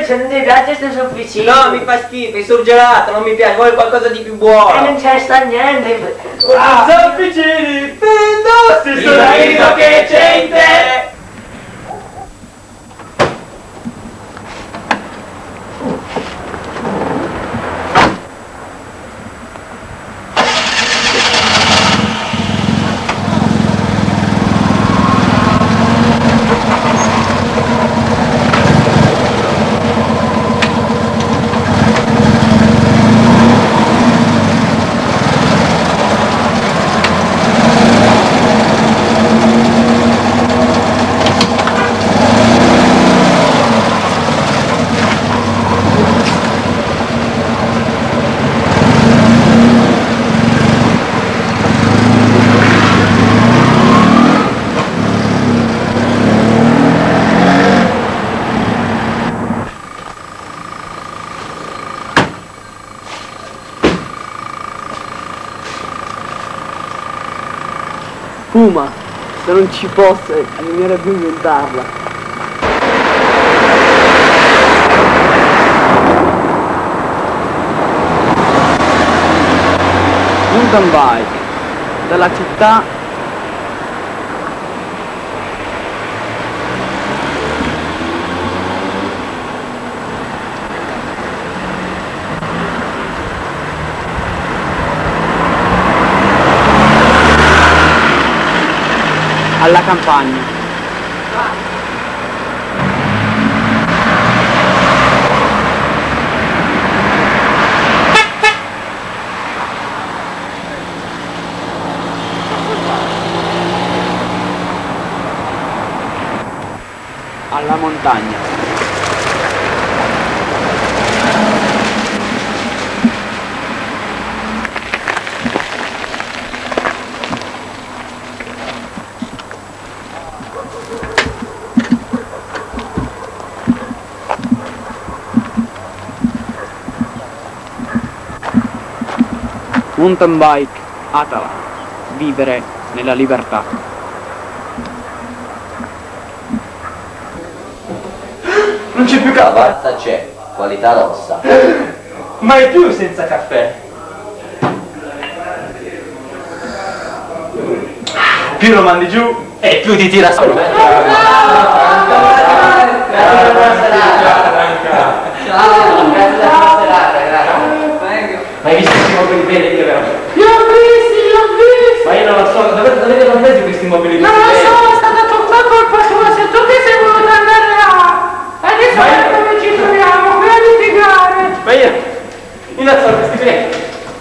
invece non ti piace queste sofficine? No, mi fa schifo, il surgelato, non mi piace, voglio qualcosa di più buono. E non c'è sta niente. Sofficini, fendo, il sorriso che c'è in te. Fuma, se non ci fosse, non mi era più inventarla. Mountain bike, dalla città alla campagna. Alla montagna. Mountain bike, Atala, vivere nella libertà. Non c'è più cava? Questa c'è, qualità rossa. Mai più senza caffè. Più lo mandi giù e più ti tira su. Ciao, buona serata, grazie. Ma hai visto questi mobili belli che veramente? Li ho visti! Ma io non lo so, dove li hanno presi questi mobili Non così lo belli? so, è stata tutta colpa tua, se tu ti sei voluto andare là. Adesso dove ci troviamo, qui a litigare. Ma io non so questi belli.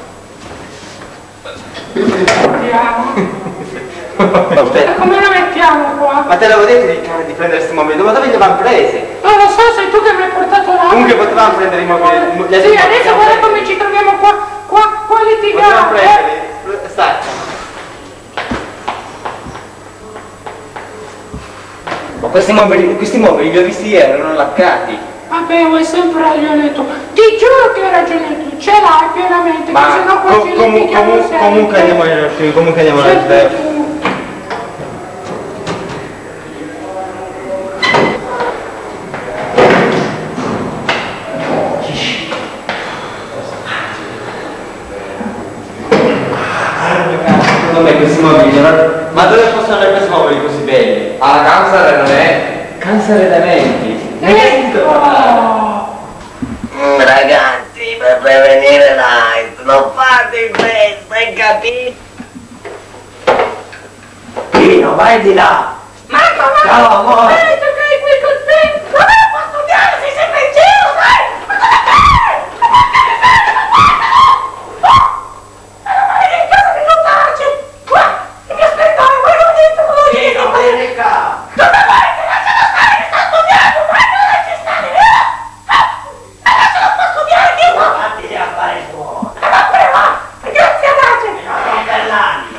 Andiamo. Vabbè. E come la mettiamo qua? Ma te l'avevo detto di prendere questi mobili, dove li avevamo presi? Non lo so, sei tu che mi hai portato là. Comunque potevamo prendere i mobili. Sì, adesso guarda come ci troviamo qua a Potevamo litigare. prenderli. Stai. Ma questi mobili li ho visti ieri, erano laccati. Vabbè, vuoi sempre ragione tu. Ti giuro che hai ragione tu, ce l'hai pienamente, Ma che sennò qua ci litighiamo sempre. comunque andiamo nel Sempre vero. tu. Secondo me questi mobili, ma dove possono andare questi mobili così belli? Alla Kansas non è. Kansas Arredamenti. Ragazzi, per prevenire l'AIDS, non fate questo, hai capito? Pino, vai di là! Ma come? Ciao, amore! Tu che hai qui con te? Ma vai a studiare, sei sempre in giro, dai! Ma cosa fai? Ma che fai? Ma vai in casa di notarci! Qua! Mi aspettare, voi non dite cosa dite! Pino, Erika! Dove vai? Che lascialo stare, che sta studiando! Vai, non lasci stare! Lascialo sta studiare, chi va? Fatti a fare tuo! Ma pure va! Grazie a Dace! Non per l'anima!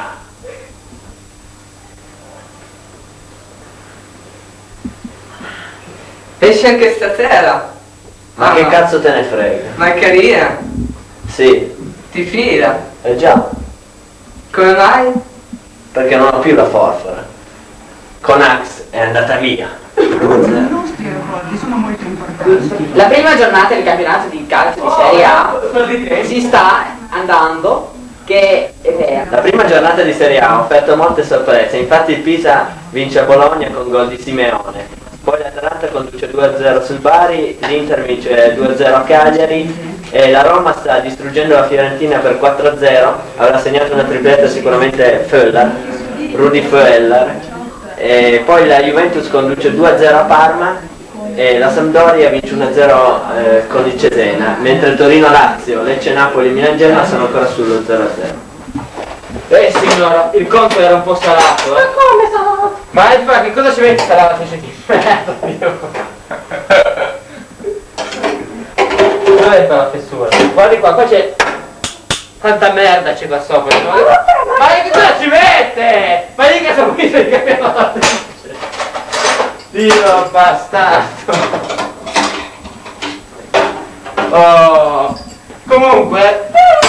Esce anche stasera. Ma che cazzo te ne frega? Ma è carina. Sì, Ti fila. già, Come mai? perché non ho più la forfora. Con Axe è andata via. Non stia qua, sono molto importanti. La prima giornata del campionato di calcio di Serie A si sta andando, che è vera. La prima giornata di Serie A ha offerto molte sorprese, infatti il Pisa vince a Bologna con gol di Simeone, poi l'Atalanta conduce 2-0 sul Bari, l'Inter vince 2-0 a Cagliari e la Roma sta distruggendo la Fiorentina per 4-0, avrà segnato una tripletta sicuramente Rudi Föller, e poi la Juventus conduce 2-0 a Parma e la Sampdoria vince 1-0 con il Cesena, mentre Torino-Lazio, Lecce-Napoli e Milan-Genoa sono ancora sullo 0-0. Signora, il conto era un po' salato, Ma come sono? Ma che cosa ci metti sta lavatrice di merda, Dio? Dov'è qua la fessura? Guardi qua c'è... Quanta merda c'è qua sopra? Ma che cosa ci mette? Ma mica sono qui per cambiare la lavatrice! Dio bastardo! Oh! Comunque...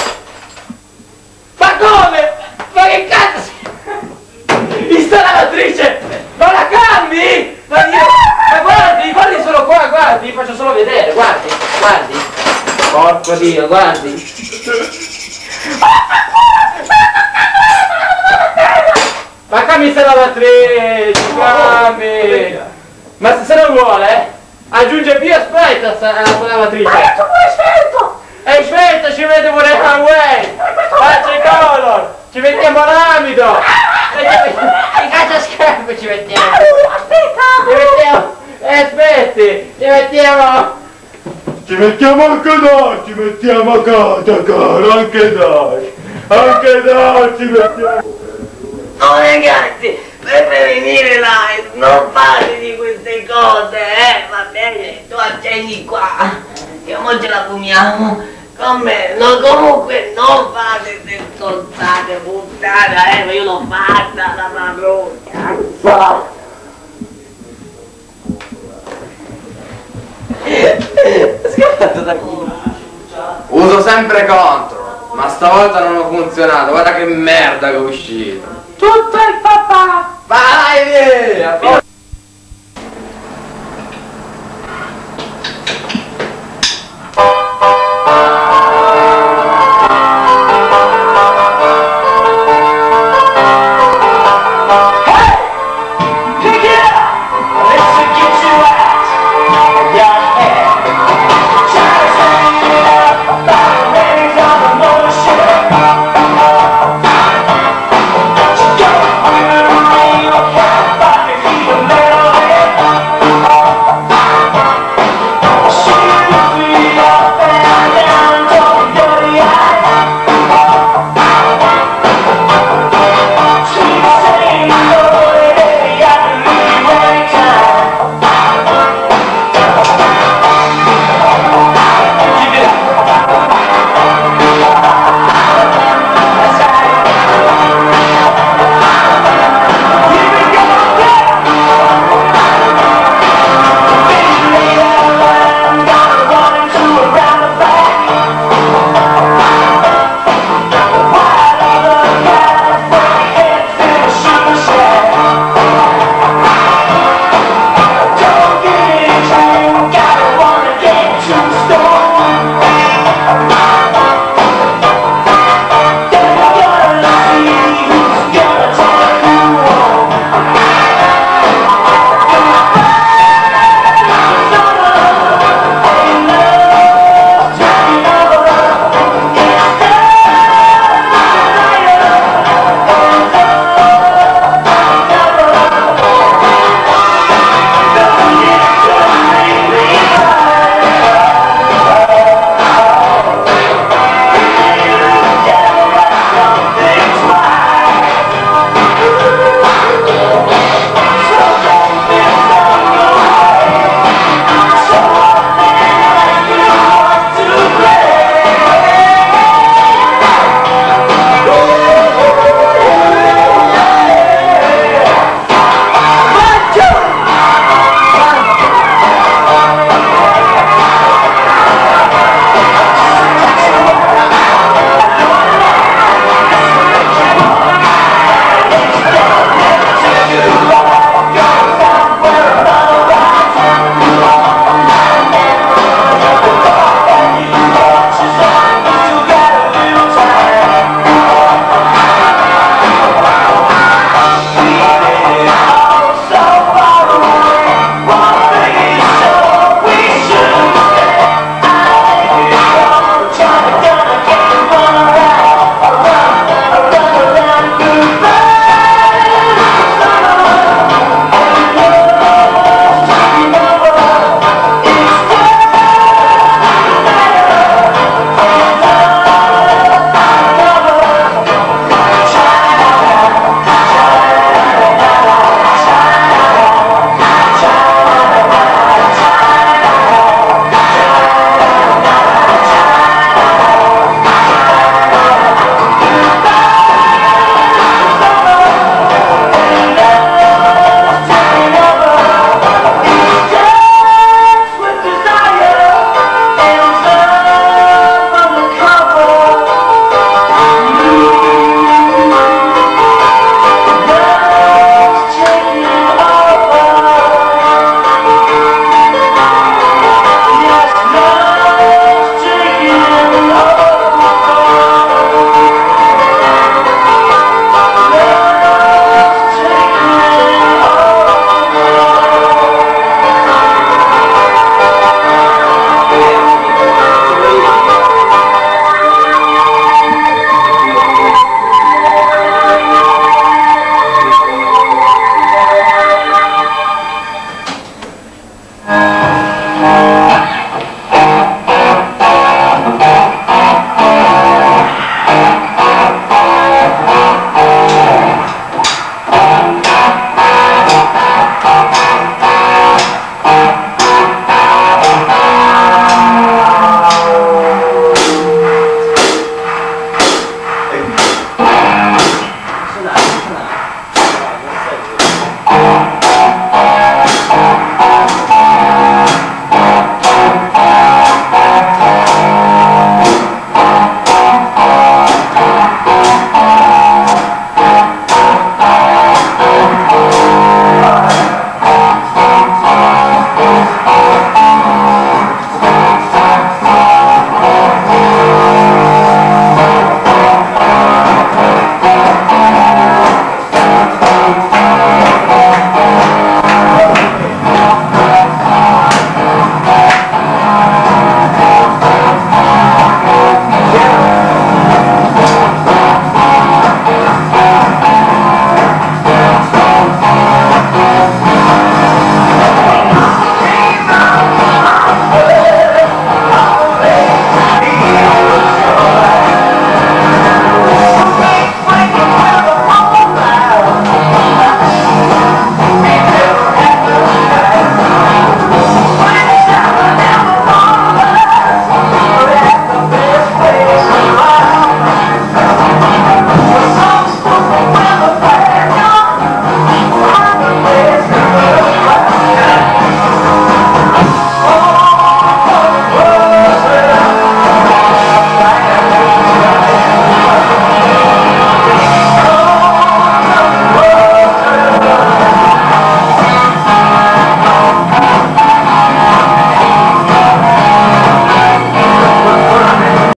Ma come? Ma che cazzo si... Mi sta lavatrice! Ma la cambi? Ma guardi solo qua, guardi, faccio solo vedere, guardi. Porco Dio, guardi. Ma cambi sta lavatrice, cambi! Ma se non vuole, aggiunge più aspetta alla lavatrice. Ma è scelto! È scelto, ci mette pure il way! Faccia il color! Ci mettiamo l'amido! Che cazzo schermo ci mettiamo? Aspetta! Ci mettiamo... aspetti! Ci mettiamo anche noi! Ci mettiamo a casa, caro! Anche noi! Ci mettiamo... Oh ragazzi, per prevenire l'AIDS non fate di queste cose, va bene? Tu accendi qua, che mo ce la fumiamo con me, no, comunque non fate queste stronzate, puttana, ma io l'ho fatta la parrucca. Scappato da qui. Uso sempre contro, ma stavolta non ho funzionato, guarda che merda che è uscito. Tutto il papà! Vai via!